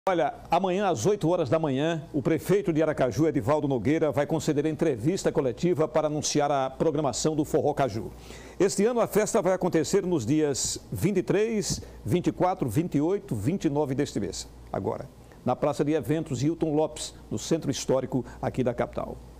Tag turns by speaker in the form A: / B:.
A: Olha, amanhã às 8 horas da manhã, o prefeito de Aracaju, Edivaldo Nogueira, vai conceder entrevista coletiva para anunciar a programação do Forró Caju. Este ano a festa vai acontecer nos dias 23, 24, 28, 29 deste mês. Agora, na Praça de Eventos Hilton Lopes, no Centro Histórico aqui da capital.